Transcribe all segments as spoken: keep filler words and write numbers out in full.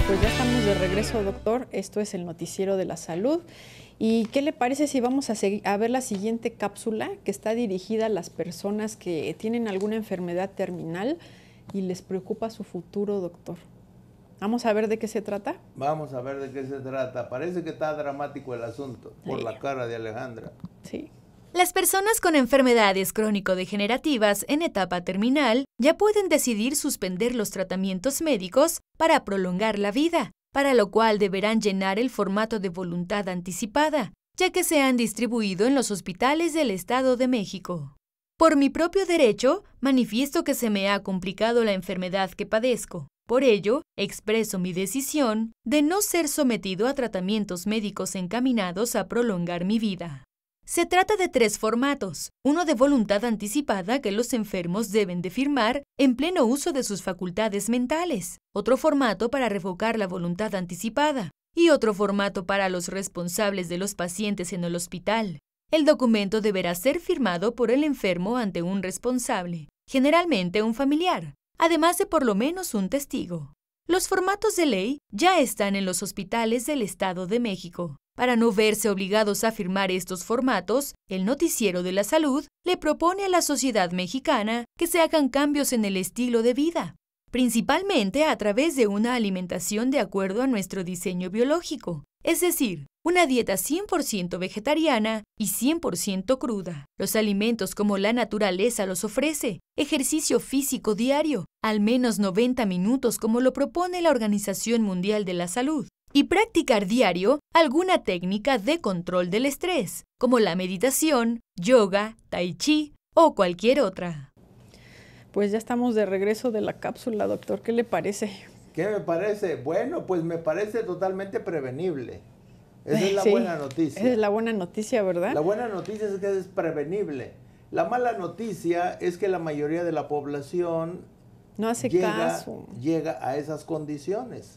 Pues ya estamos de regreso, doctor. Esto es el Noticiero de la Salud. ¿Y qué le parece si vamos a, seguir, a ver la siguiente cápsula que está dirigida a las personas que tienen alguna enfermedad terminal y les preocupa su futuro, doctor? Vamos a ver de qué se trata. Vamos a ver de qué se trata. Parece que está dramático el asunto por Sí. la cara de Alejandra. Sí. Las personas con enfermedades crónico-degenerativas en etapa terminal ya pueden decidir suspender los tratamientos médicos para prolongar la vida, para lo cual deberán llenar el formato de voluntad anticipada, ya que se han distribuido en los hospitales del Estado de México. Por mi propio derecho, manifiesto que se me ha complicado la enfermedad que padezco. Por ello, expreso mi decisión de no ser sometido a tratamientos médicos encaminados a prolongar mi vida. Se trata de tres formatos, uno de voluntad anticipada que los enfermos deben de firmar en pleno uso de sus facultades mentales, otro formato para revocar la voluntad anticipada y otro formato para los responsables de los pacientes en el hospital. El documento deberá ser firmado por el enfermo ante un responsable, generalmente un familiar, además de por lo menos un testigo. Los formatos de ley ya están en los hospitales del Estado de México. Para no verse obligados a firmar estos formatos, el Noticiero de la Salud le propone a la sociedad mexicana que se hagan cambios en el estilo de vida, principalmente a través de una alimentación de acuerdo a nuestro diseño biológico, es decir, una dieta cien por ciento vegetariana y cien por ciento cruda. Los alimentos como la naturaleza los ofrece, ejercicio físico diario, al menos noventa minutos como lo propone la Organización Mundial de la Salud, y practicar diario alguna técnica de control del estrés, como la meditación, yoga, tai chi o cualquier otra. Pues ya estamos de regreso de la cápsula, doctor. ¿Qué le parece? ¿Qué me parece? Bueno, pues me parece totalmente prevenible. Esa es la Sí, buena noticia. Esa es la buena noticia, ¿verdad? La buena noticia es que es prevenible. La mala noticia es que la mayoría de la población no hace llega, caso. llega a esas condiciones.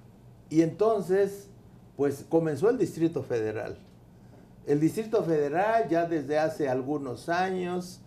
Y entonces, pues comenzó el Distrito Federal. El Distrito Federal ya desde hace algunos años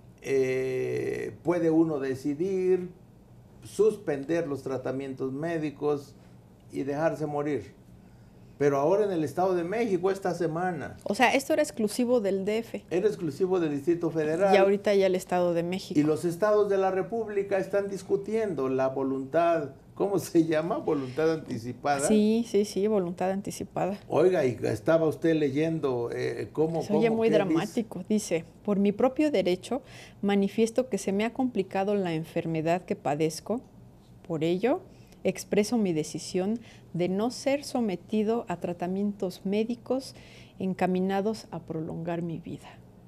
eh, puede uno decidir suspender los tratamientos médicos y dejarse morir. Pero ahora en el Estado de México, esta semana. O sea, esto era exclusivo del D F. Era exclusivo del Distrito Federal. Y ahorita ya el Estado de México. Y los estados de la República están discutiendo la voluntad, ¿cómo se llama? Voluntad anticipada. Sí, sí, sí, voluntad anticipada. Oiga, y estaba usted leyendo eh, cómo... Se oye cómo, muy ¿qué dramático. Dice? dice, por mi propio derecho, manifiesto que se me ha complicado la enfermedad que padezco. Por ello, expreso mi decisión de no ser sometido a tratamientos médicos encaminados a prolongar mi vida.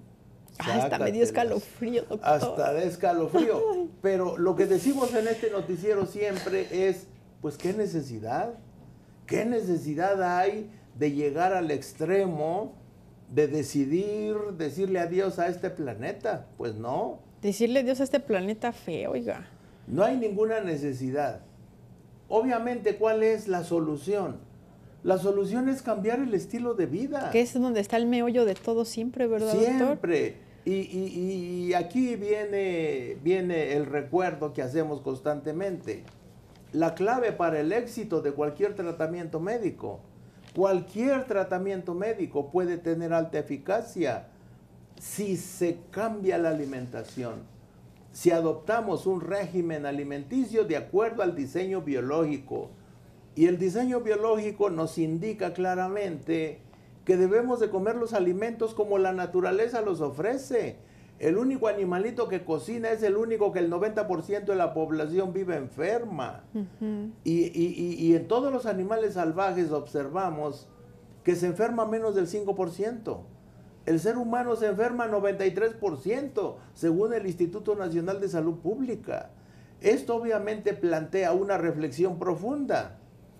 Ah, hasta me dio escalofrío, doctor. Hasta de escalofrío. Pero lo que decimos en este noticiero siempre es, pues, ¿qué necesidad? ¿Qué necesidad hay de llegar al extremo de decidir, decirle adiós a este planeta? Pues no. Decirle adiós a este planeta feo, oiga. No hay ninguna necesidad. Obviamente, ¿cuál es la solución? La solución es cambiar el estilo de vida. Que es donde está el meollo de todo siempre, ¿verdad, doctor? Siempre. Y, y, y aquí viene, viene el recuerdo que hacemos constantemente. La clave para el éxito de cualquier tratamiento médico, cualquier tratamiento médico puede tener alta eficacia si se cambia la alimentación. Si adoptamos un régimen alimenticio de acuerdo al diseño biológico. Y el diseño biológico nos indica claramente que debemos de comer los alimentos como la naturaleza los ofrece. El único animalito que cocina es el único que el noventa por ciento de la población vive enferma. Uh-huh. y, y, y, y en todos los animales salvajes observamos que se enferma menos del cinco por ciento. El ser humano se enferma noventa y tres por ciento, según el Instituto Nacional de Salud Pública. Esto obviamente plantea una reflexión profunda.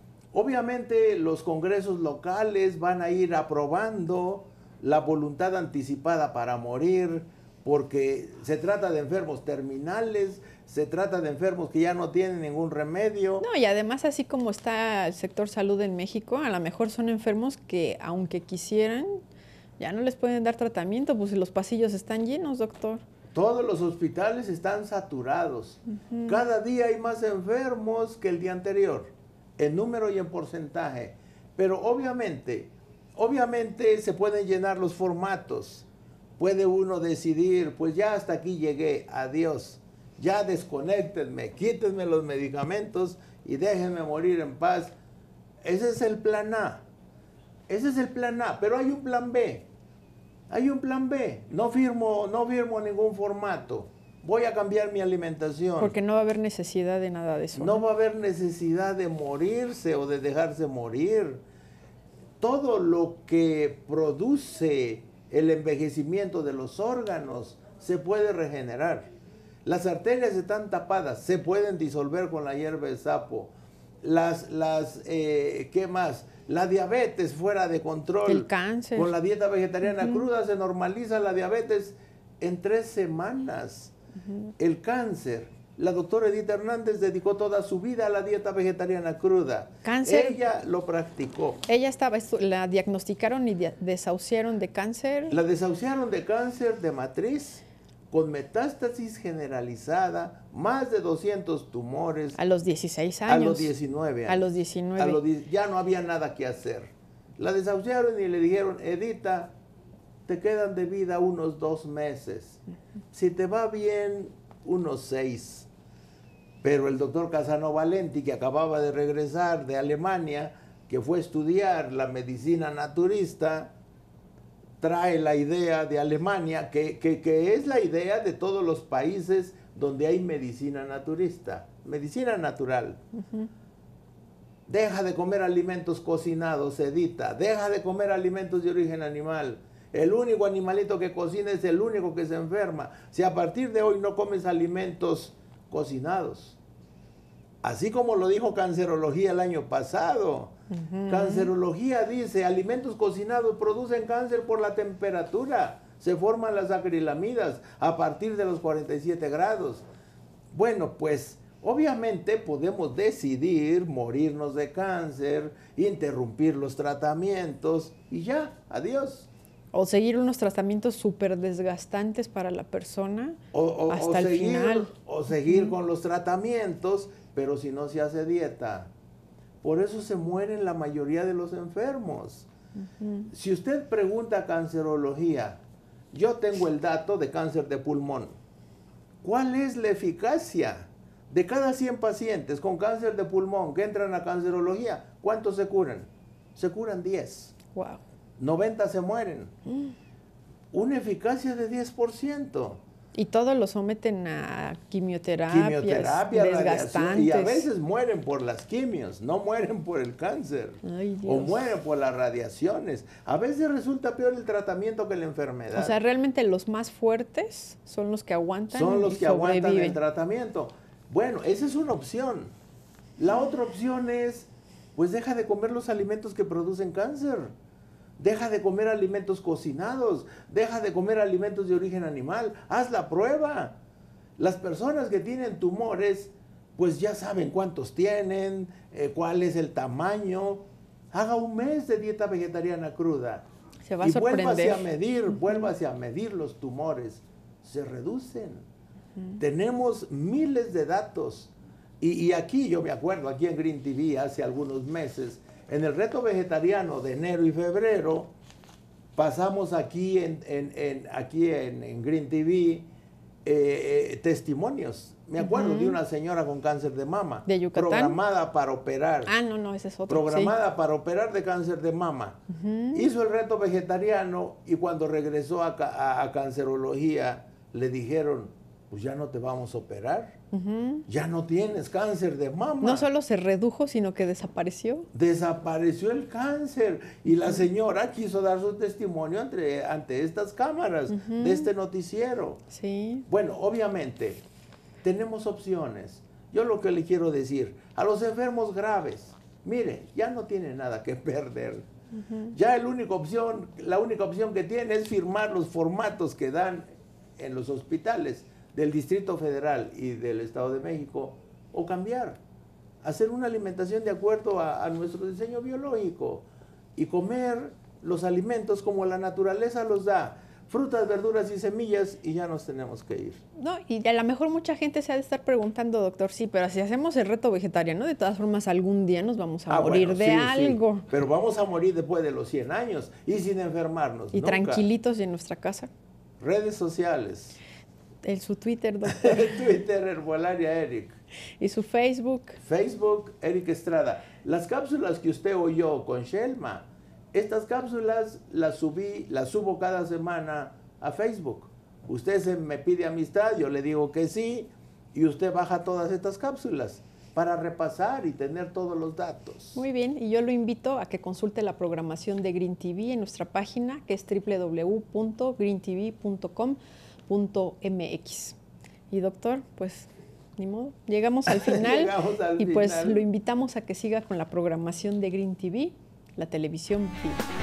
Obviamente los congresos locales van a ir aprobando la voluntad anticipada para morir, porque se trata de enfermos terminales, se trata de enfermos que ya no tienen ningún remedio. No, y además así como está el sector salud en México, a lo mejor son enfermos que aunque quisieran, ya no les pueden dar tratamiento, pues los pasillos están llenos, doctor. Todos los hospitales están saturados. Uh-huh. Cada día hay más enfermos que el día anterior. en número y en porcentaje. Pero obviamente, obviamente se pueden llenar los formatos. Puede uno decidir, pues ya hasta aquí llegué, adiós. Ya desconéctenme, quítenme los medicamentos y déjenme morir en paz. Ese es el plan A. Ese es el plan A, pero hay un plan B. Hay un plan B. No firmo, no firmo ningún formato. Voy a cambiar mi alimentación. Porque no va a haber necesidad de nada de eso. No va a haber necesidad de morirse o de dejarse morir. Todo lo que produce el envejecimiento de los órganos se puede regenerar. Las arterias están tapadas, se pueden disolver con la hierba de sapo. Las, las eh, ¿qué más? La diabetes fuera de control. El cáncer. Con la dieta vegetariana Uh-huh. cruda se normaliza la diabetes en tres semanas. Uh-huh. El cáncer. La doctora Edith Hernández dedicó toda su vida a la dieta vegetariana cruda. Cáncer. Ella lo practicó. Ella estaba, la diagnosticaron y desahuciaron de cáncer. La desahuciaron de cáncer de matriz con metástasis generalizada, más de doscientos tumores. A los dieciséis años. A los diecinueve años. A los diecinueve. A los di ya no había nada que hacer. La desahuciaron y le dijeron, Edita, te quedan de vida unos dos meses. Si te va bien, unos seis. Pero el doctor Casano Valenti, que acababa de regresar de Alemania, que fue a estudiar la medicina naturista, trae la idea de Alemania, que, que, que es la idea de todos los países donde hay medicina naturista, medicina natural. Uh-huh. Deja de comer alimentos cocinados, Edita, deja de comer alimentos de origen animal. El único animalito que cocina es el único que se enferma. Si a partir de hoy no comes alimentos cocinados, así como lo dijo Cancerología el año pasado. Uh-huh. Cancerología dice, alimentos cocinados producen cáncer por la temperatura. Se forman las acrilamidas a partir de los cuarenta y siete grados. Bueno, pues obviamente podemos decidir morirnos de cáncer, interrumpir los tratamientos y ya, adiós. O seguir unos tratamientos súper desgastantes para la persona o, o, hasta o el seguir, final. O seguir uh-huh. con los tratamientos, pero si no se hace dieta. Por eso se mueren la mayoría de los enfermos. Uh-huh. Si usted pregunta a Cancerología, yo tengo el dato de cáncer de pulmón. ¿Cuál es la eficacia? De cada cien pacientes con cáncer de pulmón que entran a Cancerología, ¿cuántos se curan? Se curan diez. Wow. noventa se mueren. Mm. Una eficacia de diez por ciento. Y todos lo someten a quimioterapias, quimioterapia, desgastantes. Y a veces mueren por las quimios, no mueren por el cáncer. Ay, Dios. O mueren por las radiaciones. A veces resulta peor el tratamiento que la enfermedad. O sea, realmente los más fuertes son los que aguantan. Son los y que sobreviven. aguantan el tratamiento. Bueno, esa es una opción. La otra opción es, pues deja de comer los alimentos que producen cáncer. Deja de comer alimentos cocinados, deja de comer alimentos de origen animal, haz la prueba. Las personas que tienen tumores, pues ya saben cuántos tienen, eh, cuál es el tamaño. Haga un mes de dieta vegetariana cruda. Se va a y sorprender. vuélvase a medir, uh-huh. vuélvase a medir los tumores. Se reducen. Uh-huh. Tenemos miles de datos. Y, y aquí, yo me acuerdo, aquí en Green T V hace algunos meses, en el reto vegetariano de enero y febrero, pasamos aquí en, en, en, aquí en, en Green T V eh, eh, testimonios. Me acuerdo uh-huh. de una señora con cáncer de mama. ¿De Yucatán? Programada para operar. Ah, no, no, ese es otro. Programada sí. para operar de cáncer de mama. Uh-huh. Hizo el reto vegetariano y cuando regresó a, a, a Cancerología le dijeron, pues ya no te vamos a operar. Uh-huh. Ya no tienes cáncer de mama. No solo se redujo, sino que desapareció. Desapareció el cáncer. Y la señora quiso dar su testimonio ante, ante estas cámaras uh-huh. de este noticiero. Sí. Bueno, obviamente, tenemos opciones. Yo lo que le quiero decir, a los enfermos graves, mire, ya no tiene nada que perder. Uh-huh. Ya el única opción, la única opción que tiene es firmar los formatos que dan en los hospitales del Distrito Federal y del Estado de México, o cambiar, hacer una alimentación de acuerdo a, a nuestro diseño biológico y comer los alimentos como la naturaleza los da, frutas, verduras y semillas y ya nos tenemos que ir. No, y a lo mejor mucha gente se ha de estar preguntando, doctor, sí, pero si hacemos el reto vegetariano, de todas formas algún día nos vamos a Ah, morir bueno, de sí, algo. sí, pero vamos a morir después de los cien años y sin enfermarnos. Y nunca. tranquilitos y en nuestra casa. Redes sociales. El, su Twitter, doctor. Twitter, Herbolaria Eric. Y su Facebook. Facebook, Eric Estrada. Las cápsulas que usted oyó con Shelma, estas cápsulas las subí, las subo cada semana a Facebook. Usted se me pide amistad, yo le digo que sí, y usted baja todas estas cápsulas para repasar y tener todos los datos. Muy bien, y yo lo invito a que consulte la programación de Green T V en nuestra página, que es doble u doble u doble u punto green t v punto com punto m x. Y doctor, pues ni modo, llegamos al final. Llegamos al y pues final. lo invitamos a que siga con la programación de Green T V, la televisión viva.